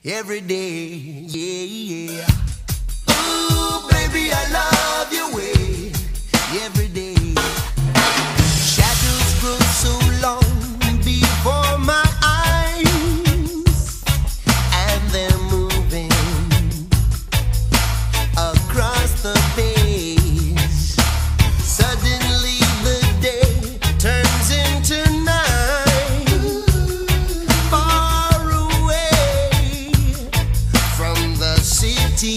every day. Yeah, yeah. Ooh, baby, I love your way every day. Shadows grow so long before my eyes, and they're moving across the page. Suddenly the day turns into night, far away from the city.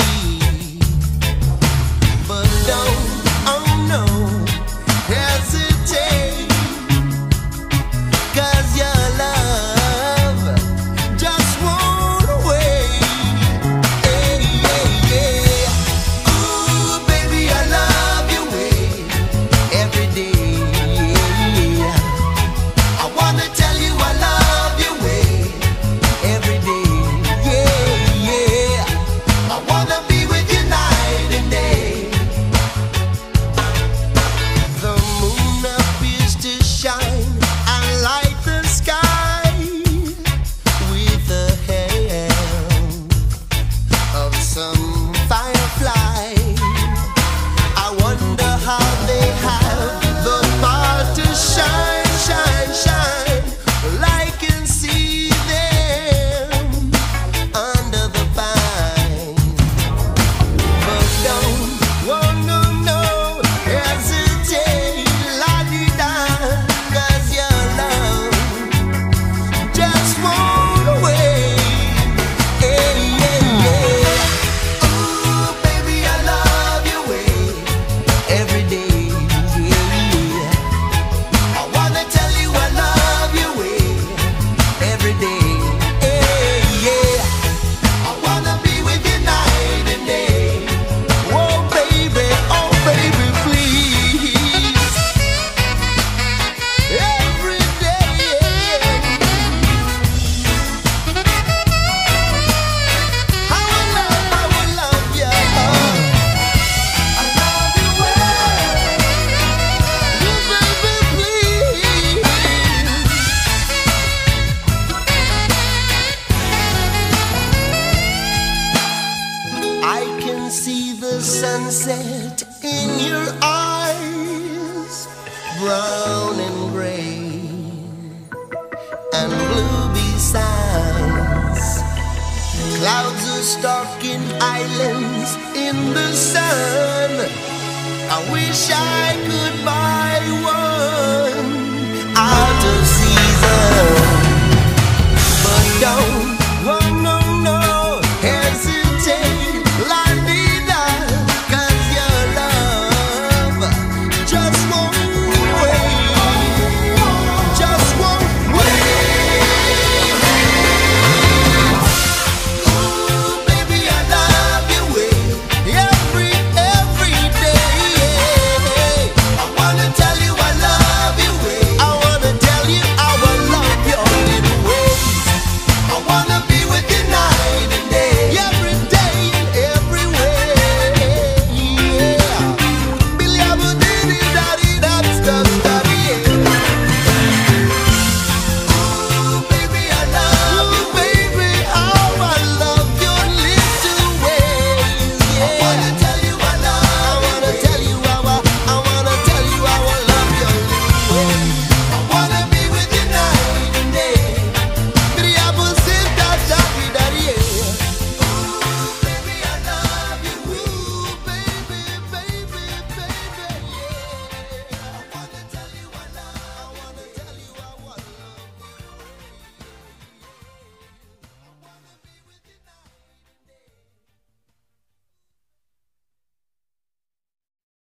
But don't, oh no, hesitate, 'cause your love just won't wait. Hey, yeah, yeah. Ooh, baby, I love your way every day. Yeah. I wanna tell you I love your way every day. Yeah, yeah. I wanna be with you night and day. The moon appears to shine and light the sky with the help of some firefly. I wonder how they have the power to shine, shine, shine. Well, I can see them under the pine. But don't, oh no, no, hesitate, la-di-da, 'cause your love just won't wait. Hey, yeah, yeah. Ooh, baby, I love your way every day. Yeah. I wanna tell you I love your way every day. Hey, yeah. I wanna be with you night and day. Oh baby, please. Every day. I will love you. I love you well. Oh, baby, please. I can see the sunset in your eyes, brown and gray and blue besides. Clouds are stalking islands in the sun. I wish I could buy one out of